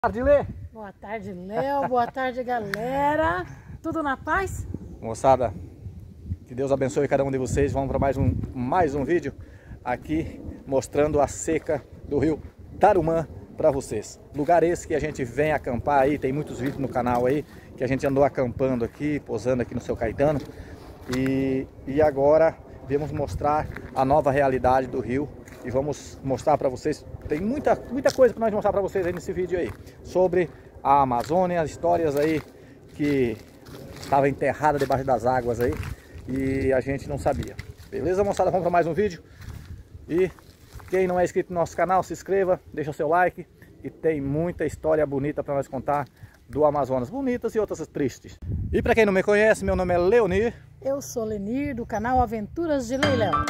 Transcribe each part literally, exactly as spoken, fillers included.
Boa tarde, Lê. Boa tarde, Léo. Boa tarde, galera. Tudo na paz? Moçada, que Deus abençoe cada um de vocês. Vamos para mais um, mais um vídeo aqui mostrando a seca do rio Tarumã para vocês. Lugar esse que a gente vem acampar aí, tem muitos vídeos no canal aí, que a gente andou acampando aqui, posando aqui no Seu Caetano. E, e agora vamos mostrar a nova realidade do rio. E vamos mostrar para vocês, tem muita, muita coisa para nós mostrar para vocês aí nesse vídeo aí, sobre a Amazônia, as histórias aí que estava enterrada debaixo das águas aí e a gente não sabia. Beleza, moçada? Vamos para mais um vídeo. E quem não é inscrito no nosso canal, se inscreva, deixa o seu like, e tem muita história bonita para nós contar do Amazonas, bonitas e outras tristes. E para quem não me conhece, meu nome é Leonir. Eu sou Lenir, do canal Aventuras de Lei Léo.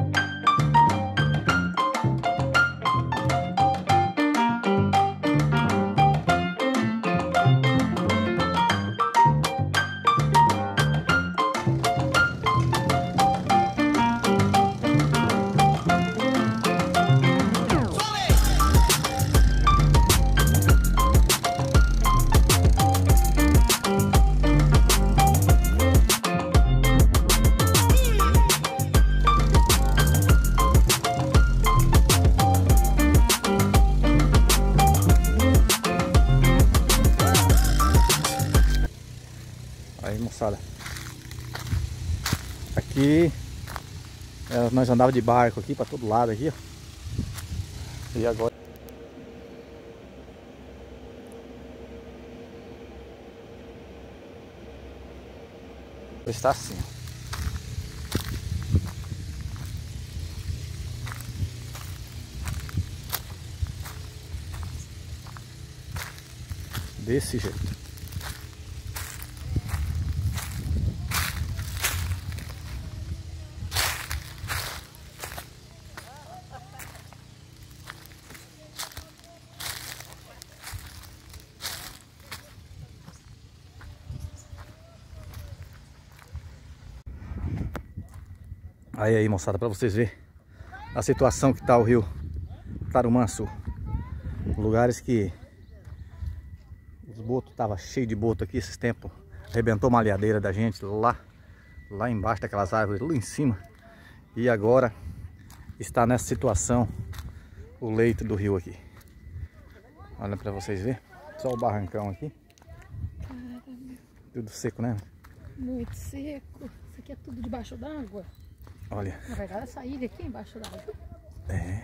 Aí, moçada, aqui é, nós andávamos de barco aqui para todo lado aqui, ó. E agora está assim. Desse jeito. Aí, aí, moçada, para vocês verem a situação que tá o rio Tarumã Sul. Lugares que os botos estavam cheios de boto aqui esses tempos. Arrebentou uma malhadeira da gente lá, lá embaixo daquelas árvores, lá em cima. E agora está nessa situação o leito do rio aqui. Olha para vocês verem. Só o barrancão aqui. Tudo seco, né? Muito seco. Isso aqui é tudo debaixo d'água. Olha. Na verdade, essa ilha aqui é embaixo d'água. É.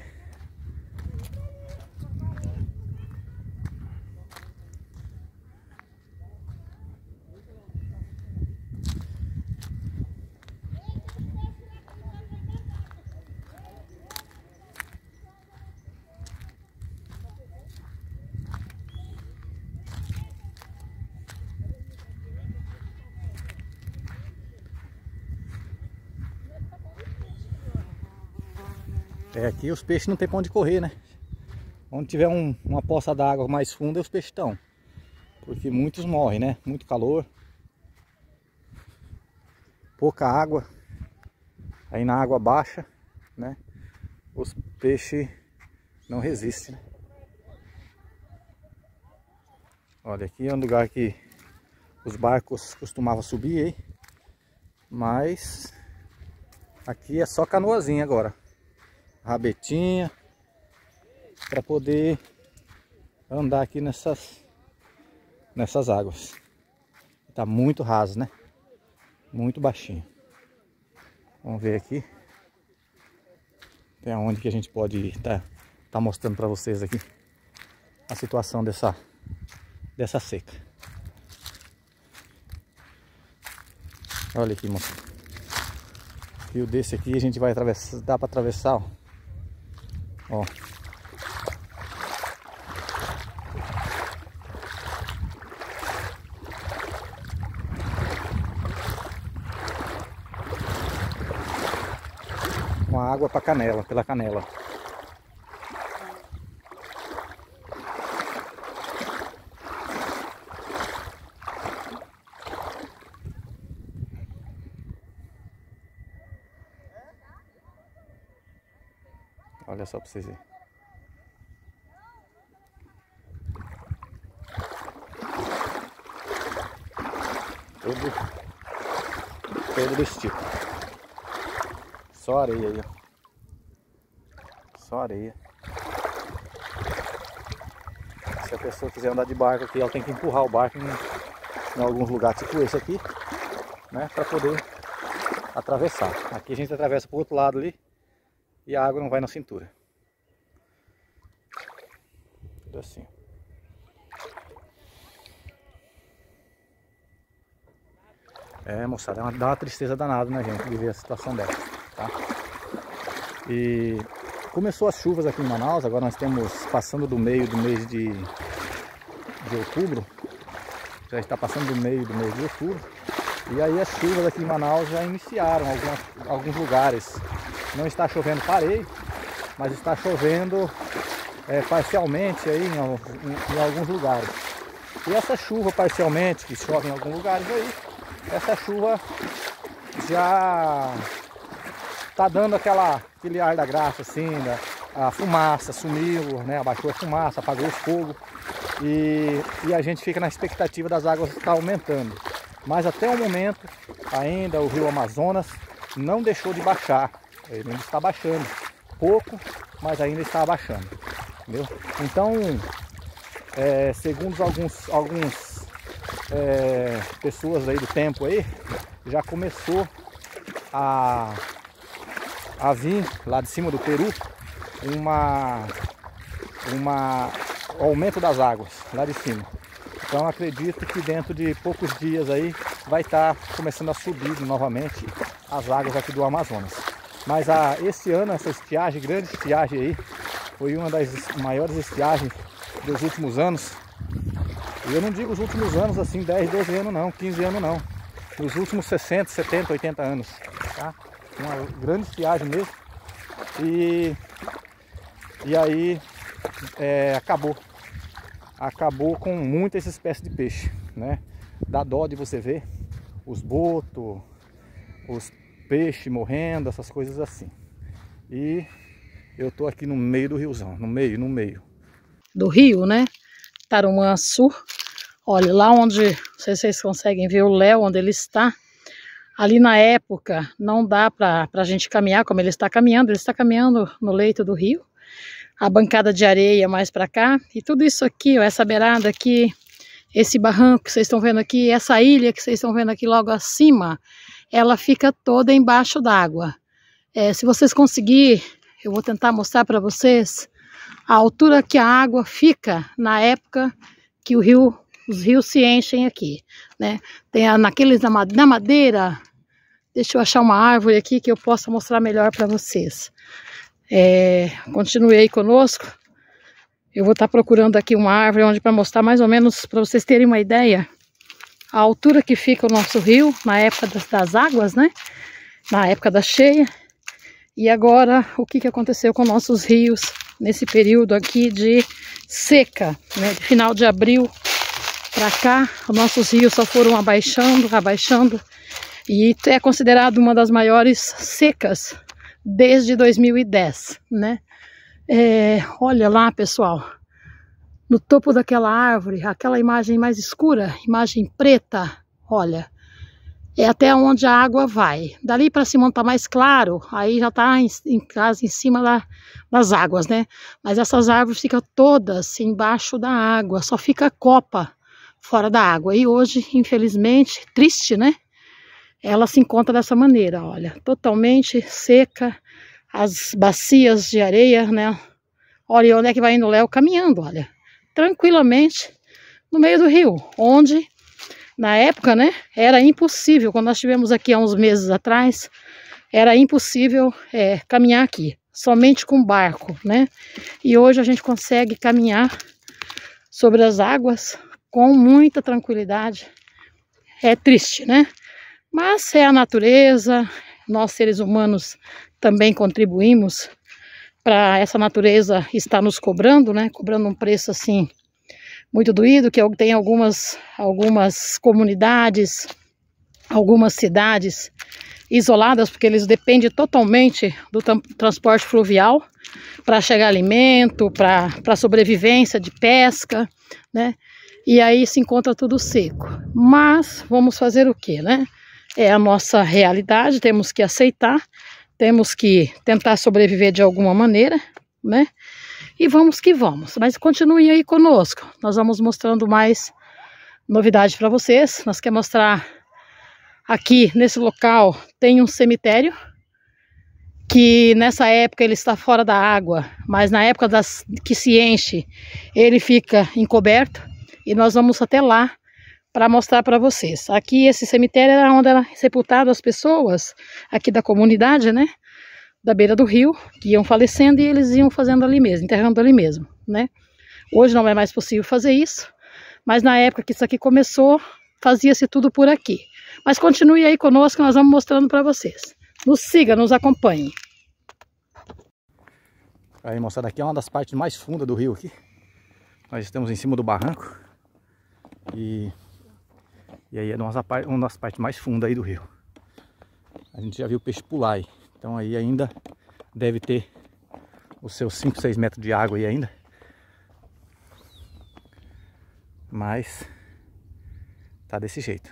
É, aqui os peixes não tem pra onde correr, né? Onde tiver um, uma poça d'água mais funda, os peixes estão. Porque muitos morrem, né? Muito calor. Pouca água. Aí na água baixa, né? Os peixes não resistem, né? Olha, aqui é um lugar que os barcos costumavam subir, hein? Mas aqui é só canoazinha agora. Rabetinha, para poder andar aqui nessas nessas águas. Tá muito raso, né? Muito baixinho. Vamos ver aqui. Tem onde que a gente pode ir. Tá, tá mostrando para vocês aqui a situação dessa dessa seca. Olha aqui, moça. Rio desse aqui a gente vai atravessar, dá para atravessar, ó. Ó. Com a água para canela, pela canela. Olha só para vocês verem. Tudo, tudo desse tipo. Só areia aí, ó. Só areia. Se a pessoa quiser andar de barco aqui, ela tem que empurrar o barco em, em alguns lugares, tipo esse aqui, né? Para poder atravessar. Aqui a gente atravessa pro outro lado ali e a água não vai na cintura. Tudo assim. É, moçada, é uma, dá uma tristeza danada, né, gente, de ver a situação dessa, tá? E começou as chuvas aqui em Manaus, agora nós estamos passando do meio do mês de, de outubro. Já está passando do meio do mês de outubro. E aí as chuvas aqui em Manaus já iniciaram algumas, alguns lugares. Não está chovendo pareio, mas está chovendo é, parcialmente aí em, em, em alguns lugares. E essa chuva parcialmente, que chove em alguns lugares aí, essa chuva já está dando aquela, aquele ar da graça assim, da, a fumaça sumiu, né? Abaixou a fumaça, apagou o fogo e, e a gente fica na expectativa das águas estar aumentando. Mas até o momento ainda o rio Amazonas não deixou de baixar, ele ainda está baixando, pouco, mas ainda está abaixando, entendeu? Então, é, segundo alguns, alguns é, pessoas aí do tempo aí, já começou a, a vir lá de cima do Peru uma, uma aumento das águas lá de cima. Então acredito que dentro de poucos dias aí vai estar começando a subir novamente as águas aqui do Amazonas. Mas a, esse ano essa estiagem, grande estiagem aí, foi uma das maiores estiagens dos últimos anos. E eu não digo os últimos anos assim, dez, doze anos não, quinze anos não. Nos últimos sessenta, setenta, oitenta anos, tá? Uma grande estiagem mesmo. E, e aí é, acabou. Acabou com muitas espécies de peixe, né? Dá dó de você ver os botos, os peixes morrendo, essas coisas assim. E eu tô aqui no meio do riozão, no meio, no meio. Do rio, né? Tarumançu. Olha, lá onde, não sei se vocês conseguem ver o Léo, onde ele está. Ali na época não dá pra, pra gente caminhar como ele está caminhando. Ele está caminhando no leito do rio. A bancada de areia mais para cá, e tudo isso aqui, ó, essa beirada aqui, esse barranco que vocês estão vendo aqui, essa ilha que vocês estão vendo aqui logo acima, ela fica toda embaixo d'água. É, se vocês conseguirem, eu vou tentar mostrar para vocês a altura que a água fica na época que o rio, os rios se enchem aqui, né? Tem a, naqueles na madeira, deixa eu achar uma árvore aqui que eu possa mostrar melhor para vocês. É, continue aí conosco. Eu vou estar procurando aqui uma árvore onde para mostrar mais ou menos para vocês terem uma ideia a altura que fica o nosso rio na época das, das águas, né? Na época da cheia. E agora o que que aconteceu com nossos rios nesse período aqui de seca, né? De final de abril para cá, os nossos rios só foram abaixando, abaixando, e é considerado uma das maiores secas desde dois mil e dez, né? É, olha lá, pessoal, no topo daquela árvore, aquela imagem mais escura, imagem preta, olha, é até onde a água vai. Dali para cima tá mais claro, aí já tá em, em casa em cima da, das águas, né? Mas essas árvores ficam todas embaixo da água, só fica a copa fora da água. E hoje, infelizmente, triste, né? Ela se encontra dessa maneira, olha, totalmente seca, as bacias de areia, né? Olha onde é que vai indo o Léo caminhando, olha, tranquilamente no meio do rio, onde na época, né, era impossível, quando nós estivemos aqui há uns meses atrás, era impossível é, caminhar aqui, somente com barco, né? E hoje a gente consegue caminhar sobre as águas com muita tranquilidade. É triste, né? Mas é a natureza, nós seres humanos também contribuímos para essa natureza estar nos cobrando, né? Cobrando um preço assim muito doído, que tem algumas, algumas comunidades, algumas cidades isoladas, porque eles dependem totalmente do transporte fluvial para chegar alimento, para para sobrevivência de pesca, né? e aí se encontra tudo seco. Mas vamos fazer o que, né? É a nossa realidade, temos que aceitar, temos que tentar sobreviver de alguma maneira, né? E vamos que vamos. Mas continuem aí conosco, nós vamos mostrando mais novidade para vocês. Nós queremos mostrar aqui nesse local tem um cemitério que nessa época ele está fora da água, mas na época das, que se enche ele fica encoberto, e nós vamos até lá para mostrar para vocês. Aqui esse cemitério era onde eram sepultadas as pessoas aqui da comunidade, né, da beira do rio, que iam falecendo e eles iam fazendo ali mesmo, enterrando ali mesmo, né. Hoje não é mais possível fazer isso, mas na época que isso aqui começou, fazia-se tudo por aqui. Mas continue aí conosco, nós vamos mostrando para vocês. Nos siga, nos acompanhe. Aí, moçada, aqui é uma das partes mais fundas do rio aqui. Nós estamos em cima do barranco. E, e aí é uma das partes mais fundas aí do rio. A gente já viu o peixe pular aí. Então aí ainda deve ter os seus cinco, seis metros de água aí ainda. Mas tá desse jeito.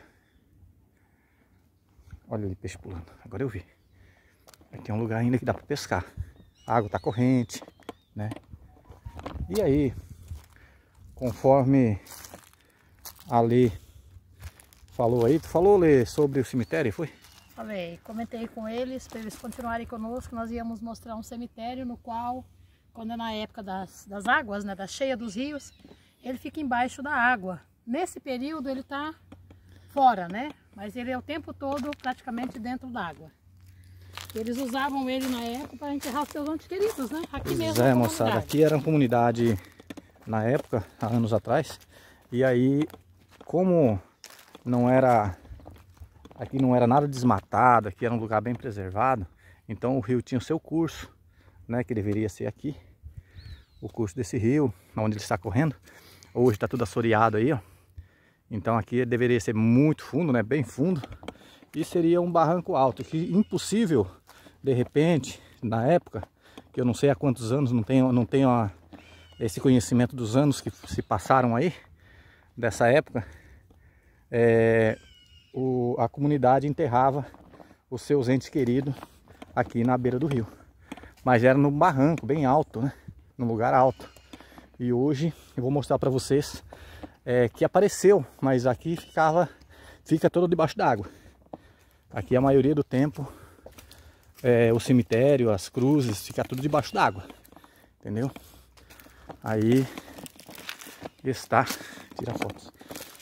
Olha ali o peixe pulando. Agora eu vi. Aqui é um lugar ainda que dá para pescar. A água tá corrente, né? E aí, conforme a Lê falou aí, tu falou, Lê, sobre o cemitério, foi? Falei, comentei com eles, para eles continuarem conosco, nós íamos mostrar um cemitério no qual, quando é na época das, das águas, né, da cheia dos rios, ele fica embaixo da água. Nesse período ele tá fora, né? Mas ele é o tempo todo praticamente dentro d'água. Eles usavam ele na época para enterrar os seus entes queridos, né? Aqui mesmo. É, moçada, aqui era uma comunidade na época, há anos atrás. E aí, como não era, aqui não era nada desmatado, aqui era um lugar bem preservado, então o rio tinha o seu curso, né? Que deveria ser aqui, o curso desse rio, onde ele está correndo. Hoje está tudo assoreado aí, ó. Então aqui deveria ser muito fundo, né? Bem fundo. E seria um barranco alto, que impossível, de repente, na época, que eu não sei há quantos anos, não tenho, não tenho a, esse conhecimento dos anos que se passaram aí, dessa época, é, o, a comunidade enterrava os seus entes queridos aqui na beira do rio. Mas era no barranco, bem alto, né? Num lugar alto. E hoje eu vou mostrar para vocês é, que apareceu, mas aqui ficava, fica todo debaixo d'água. Aqui a maioria do tempo é, o cemitério, as cruzes, fica tudo debaixo d'água, entendeu? Aí está, tira fotos.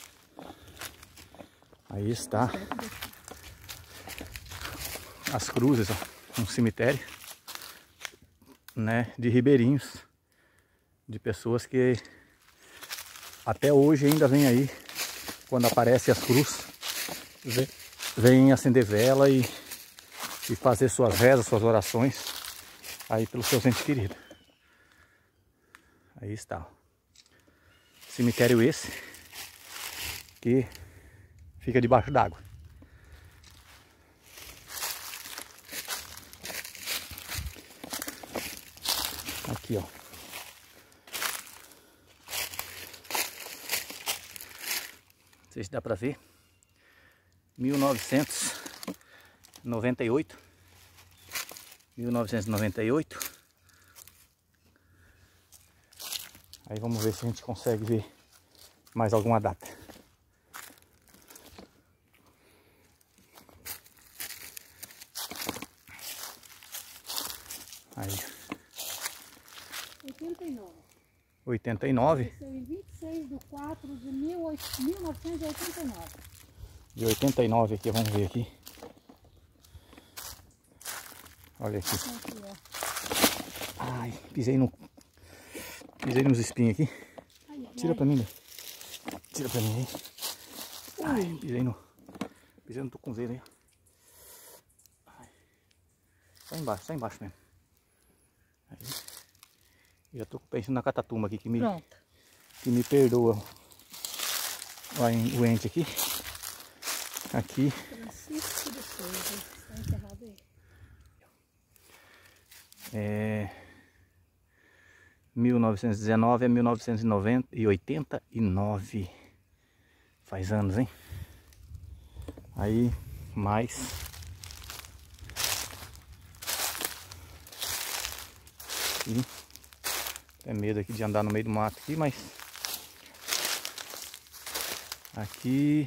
Aí está as cruzes, ó, um cemitério, né, de ribeirinhos, de pessoas que até hoje ainda vem aí, quando aparecem as cruzes, vem, vem acender vela e, e fazer suas rezas, suas orações aí pelos seus entes queridos. Aí está, ó. Cemitério esse que fica debaixo d'água. Aqui, ó. Não sei se dá pra ver. mil novecentos e noventa e oito. mil novecentos e noventa e oito. Aí vamos ver se a gente consegue ver mais alguma data. Aí. oitenta e nove. oitenta e nove. Em vinte e seis de quatro de mil novecentos e oitenta e nove. De oitenta e nove aqui, vamos ver aqui. Olha aqui. Aqui, ó. Ai, pisei no... Pisei nos espinhos aqui. Ai, ai, Tira ai. pra mim, né? Tira pra mim aí. Ai, pisei no... Pisei no tucunzeiro aí. Ai. Só embaixo, só embaixo mesmo. Aí. Já tô pensando na catatumba aqui que me... Pronto. Que me perdoa. Olha o ente aqui. Aqui. Francisco de Souza. Está enterrado aí. É... mil novecentos e dezenove a mil novecentos e oitenta e nove. Faz anos, hein? Aí, mais... Aqui. Tem medo aqui de andar no meio do mato aqui, mas... Aqui...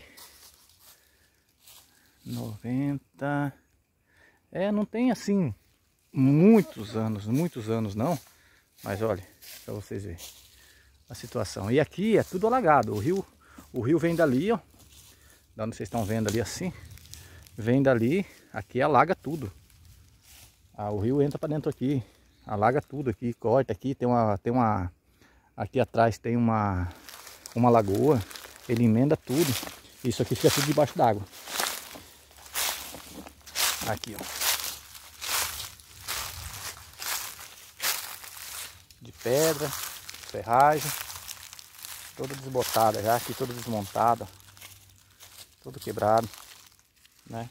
noventa... É, não tem assim... Muitos anos, muitos anos não. Mas olha, para vocês verem a situação. E aqui é tudo alagado. O rio, o rio vem dali, ó. Da onde vocês estão vendo ali assim. Vem dali, aqui alaga tudo. Ah, o rio entra para dentro aqui. Alaga tudo aqui, corta aqui, tem uma, tem uma, aqui atrás tem uma, uma lagoa, ele emenda tudo, isso aqui fica tudo debaixo d'água. Aqui, ó, de pedra, ferragem, toda desbotada já, aqui toda desmontada, todo quebrado, né?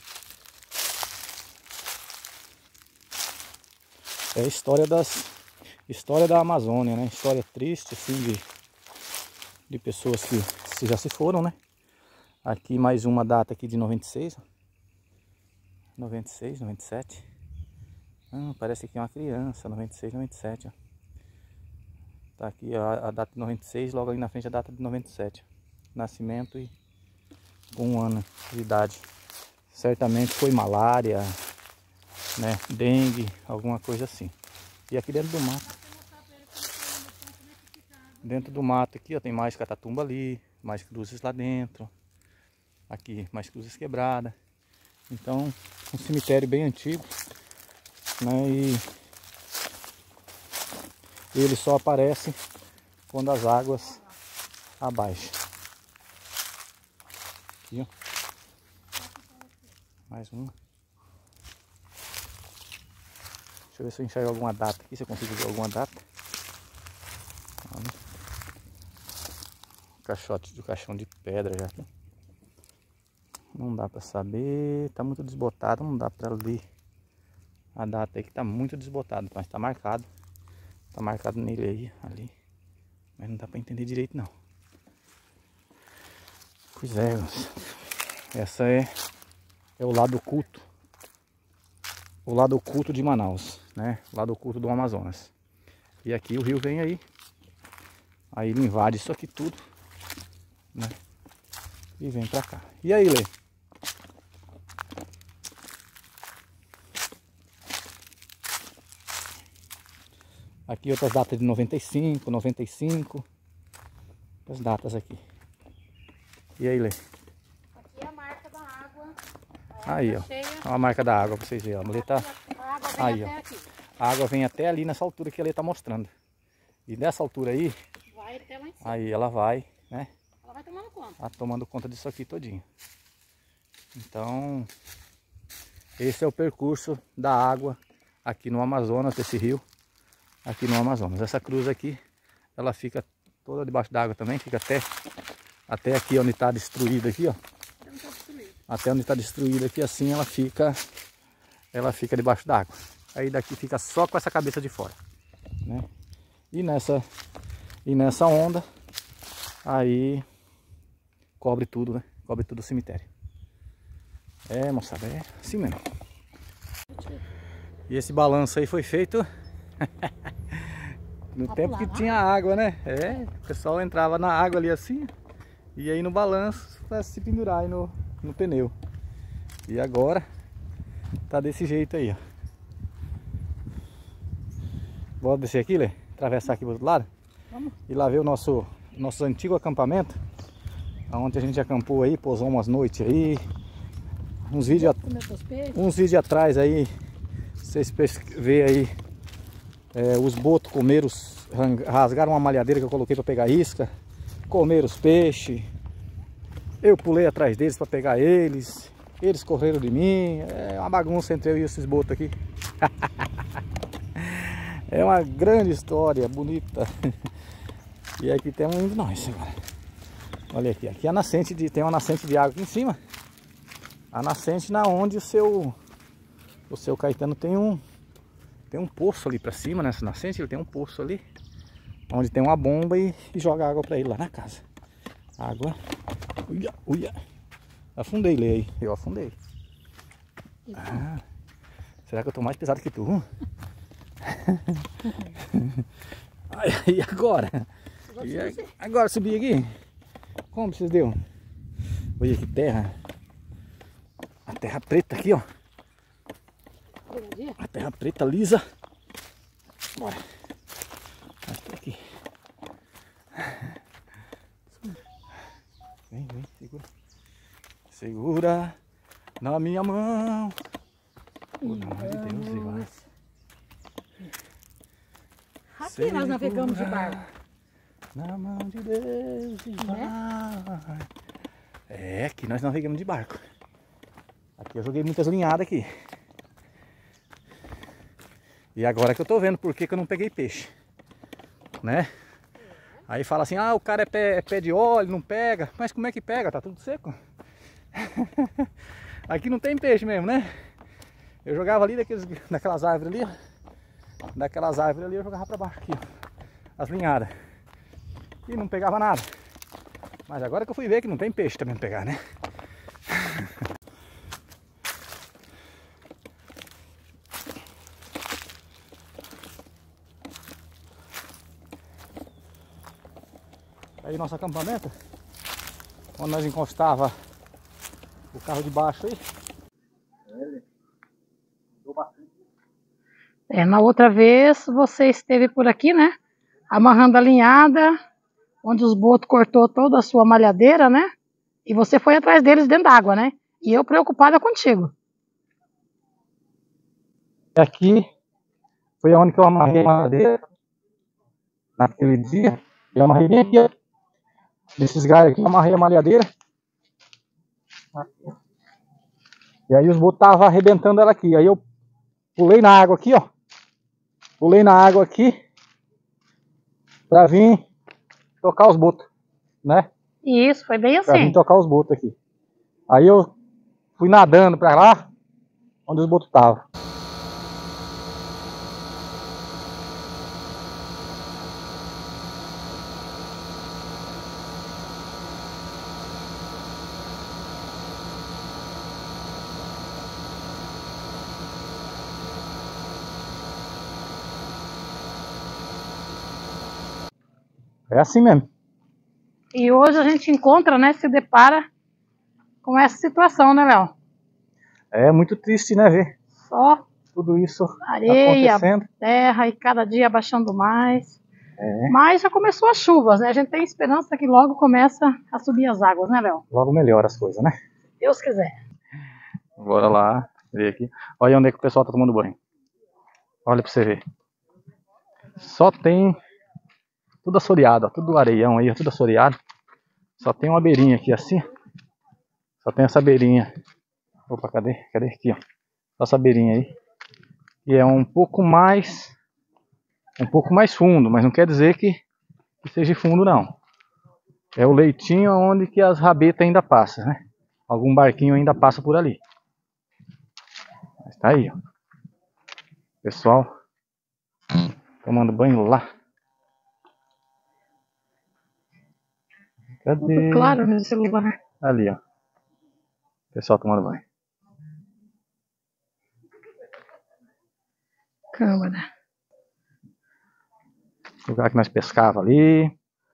É a história das história da Amazônia, né? História triste assim de, de pessoas que se já se foram, né? Aqui mais uma data aqui de noventa e seis. noventa e seis, noventa e sete. Ah, parece que é uma criança, noventa e seis, noventa e sete, ó. Tá aqui a, a data de noventa e seis, logo ali na frente a data de noventa e sete. Nascimento e um ano de idade. Certamente foi malária, né, dengue, alguma coisa assim. E aqui dentro do mato, dentro do mato aqui, ó, tem mais catatumba ali, mais cruzes lá dentro, aqui mais cruzes quebradas. Então, um cemitério bem antigo, né, e ele só aparece quando as águas abaixam. Aqui, ó, mais uma. Deixa eu ver se eu enxergo alguma data aqui, se eu consigo ver alguma data. Olha. Caixote do caixão de pedra já aqui. Não dá pra saber, tá muito desbotado, não dá pra ler a data aí que tá muito desbotado, mas tá marcado. Tá marcado nele aí, ali. Mas não dá pra entender direito não. Pois é, essa é, é o lado oculto. O lado oculto de Manaus, né? O lado oculto do Amazonas. E aqui o rio vem aí. Aí ele invade isso aqui tudo, né? E vem pra cá. E aí, Lê? Aqui outras datas de noventa e cinco, noventa e cinco. As datas aqui. E aí, Lê? Aqui é a marca da água. Aí, ó. Olha a marca da água pra vocês verem. A mulher tá... A água vem aí, até ó. aqui. A água vem até ali nessa altura que a Lê tá mostrando. E dessa altura aí, Vai até lá em cima. aí ela vai, né? Ela vai tomando conta. Tá tomando conta disso aqui todinho. Então, esse é o percurso da água aqui no Amazonas, desse rio, aqui no Amazonas. Essa cruz aqui, ela fica toda debaixo d'água também, fica até, até aqui onde está destruída aqui, ó. Até onde está destruída aqui, assim ela fica, ela fica debaixo d'água. Aí daqui fica só com essa cabeça de fora, né? E nessa, e nessa onda, aí cobre tudo, né? Cobre tudo o cemitério. É, moçada, é assim mesmo. E esse balanço aí foi feito no Pra tempo pular, que né? tinha água, né? É, o pessoal entrava na água ali assim, e aí no balanço para se pendurar aí no, no pneu. E agora tá desse jeito aí, ó. Bora descer aqui, Lê? Atravessar aqui pro outro lado. Vamos. E lá ver o nosso, nosso antigo acampamento, onde a gente acampou aí, pousou umas noites aí. Uns vídeos, uns vídeos atrás aí, vocês vê aí, é, os botos comeram, os, rasgaram uma malhadeira que eu coloquei para pegar isca, comeram os peixes, eu pulei atrás deles para pegar eles, eles correram de mim, é uma bagunça entre eu e esses botos aqui. É uma grande história, bonita. E aqui temos um de nós agora. Olha aqui, aqui é a nascente de, tem uma nascente de água aqui em cima. A nascente na onde o seu o seu Caetano tem um tem um poço ali para cima, nessa nascente ele tem um poço ali. onde tem uma bomba e, e joga água para ele lá na casa. Água. Uia, uia. Afundei, Lê aí. Eu afundei. Ah, será que eu tô mais pesado que tu? E agora? E agora subir aqui? Como vocês deu? Olha que terra. A terra preta aqui, ó. A terra preta lisa. Bora. Aqui. Vem, vem, segura. Segura na minha mão. Pelo amor de Deus, e vai. Aqui segura, nós navegamos de barco. Na mão de Deus e vai. É, aqui nós navegamos de barco. Aqui eu joguei muitas linhadas aqui. E agora que eu tô vendo por que que eu não peguei peixe, né? Aí fala assim, ah, o cara é pé, é pé de óleo, não pega. Mas como é que pega? Tá tudo seco. Aqui não tem peixe mesmo, né? Eu jogava ali daqueles, daquelas árvores ali, ó. Daquelas árvores ali eu jogava pra baixo aqui, ó. As linhadas. E não pegava nada. Mas agora que eu fui ver que não tem peixe também pra pegar, né? Aí nosso acampamento, onde nós encostava o carro de baixo aí. É, na outra vez você esteve por aqui, né? Amarrando a linhada, onde os botos cortou toda a sua malhadeira, né? E você foi atrás deles dentro d'água, né? E eu preocupada contigo. Aqui foi onde que eu amarrei a malhadeira. Naquele dia, eu amarrei bem aqui, ó. Desses galhos aqui, eu amarrei a malhadeira. E aí os botos estavam arrebentando ela aqui. Aí eu pulei na água aqui, ó. Pulei na água aqui. Pra vir tocar os botos, né? Isso, foi bem assim. Pra vir tocar os botos aqui. Aí eu fui nadando pra lá, onde os botos estavam. É assim mesmo. E hoje a gente encontra, né, se depara com essa situação, né, Léo? É muito triste, né, ver Só tudo isso areia, acontecendo. terra e cada dia abaixando mais. É. Mas já começou as chuvas, né? A gente tem esperança que logo começa a subir as águas, né, Léo? Logo melhora as coisas, né? Deus quiser. Bora lá, ver aqui. Olha onde é que o pessoal tá tomando banho. Olha pra você ver. Só tem tudo assoreado, ó, tudo areião aí, ó, tudo assoreado. Só tem uma beirinha aqui assim. Só tem essa beirinha. Opa, cadê? Cadê aqui, ó? Só essa beirinha aí. E é um pouco mais... Um pouco mais fundo, mas não quer dizer que, que seja fundo, não. É o leitinho onde que as rabetas ainda passam, né? Algum barquinho ainda passa por ali. Mas tá aí, ó. Pessoal tomando banho lá. Cadê? Muito claro no celular. Ali, ó. Pessoal tomando banho. Câmara. Lugar que nós pescava ali.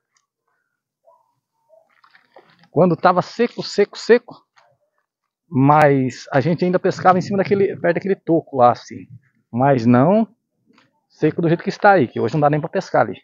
Quando tava seco, seco, seco. Mas a gente ainda pescava em cima daquele, perto daquele toco lá, assim. Mas não seco do jeito que está aí, que hoje não dá nem para pescar ali.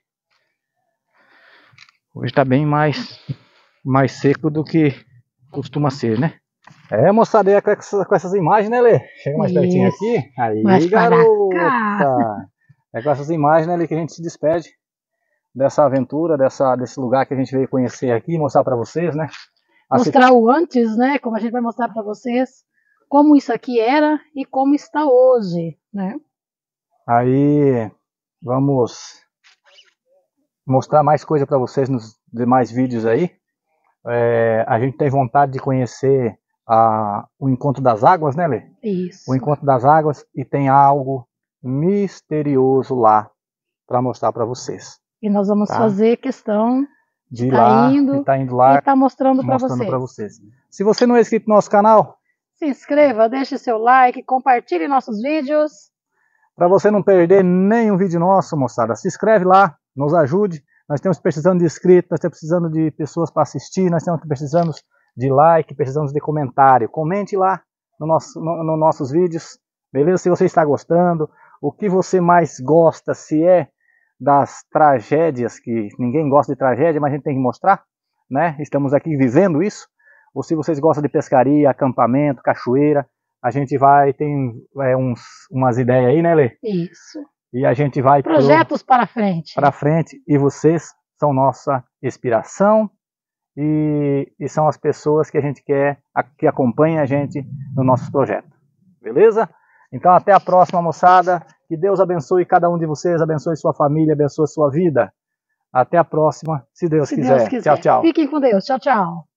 Hoje está bem mais, mais seco do que costuma ser, né? É, moçada, é com essas, com essas imagens, né, Lê? Chega mais Isso. pertinho aqui. Aí, mais garota! É com essas imagens, né, Lê, que a gente se despede dessa aventura, dessa, desse lugar que a gente veio conhecer aqui, mostrar para vocês, né? Mostrar o antes, né? Como a gente vai mostrar para vocês como isso aqui era e como está hoje, né? Aí vamos mostrar mais coisa para vocês nos demais vídeos aí. É, a gente tem vontade de conhecer a, o Encontro das Águas, né, Lê? Isso. O Encontro das Águas, e tem algo misterioso lá para mostrar para vocês. E nós vamos tá? fazer questão de ir tá lá, indo, e tá indo lá e tá mostrando para mostrando vocês. para vocês. Se você não é inscrito no nosso canal, se inscreva, deixe seu like, compartilhe nossos vídeos. Para você não perder nenhum vídeo nosso, moçada, se inscreve lá, nos ajude. Nós estamos precisando de inscritos, nós estamos precisando de pessoas para assistir, nós estamos precisando de like, precisamos de comentário. Comente lá no nosso, no, no nossos vídeos, beleza? Se você está gostando, o que você mais gosta, se é das tragédias, que ninguém gosta de tragédia, mas a gente tem que mostrar, né? Estamos aqui vivendo isso. Ou se vocês gostam de pescaria, acampamento, cachoeira, a gente vai, tem é, uns, umas ideias aí, né, Lê? Isso. E a gente vai... Projetos pro, para frente. Para frente, e vocês são nossa inspiração e, e são as pessoas que a gente quer, que acompanham a gente no nosso projeto. Beleza? Então até a próxima, moçada. Que Deus abençoe cada um de vocês, abençoe sua família, abençoe sua vida. Até a próxima, se Deus, se quiser. Deus quiser. Tchau, tchau. Fiquem com Deus. Tchau, tchau.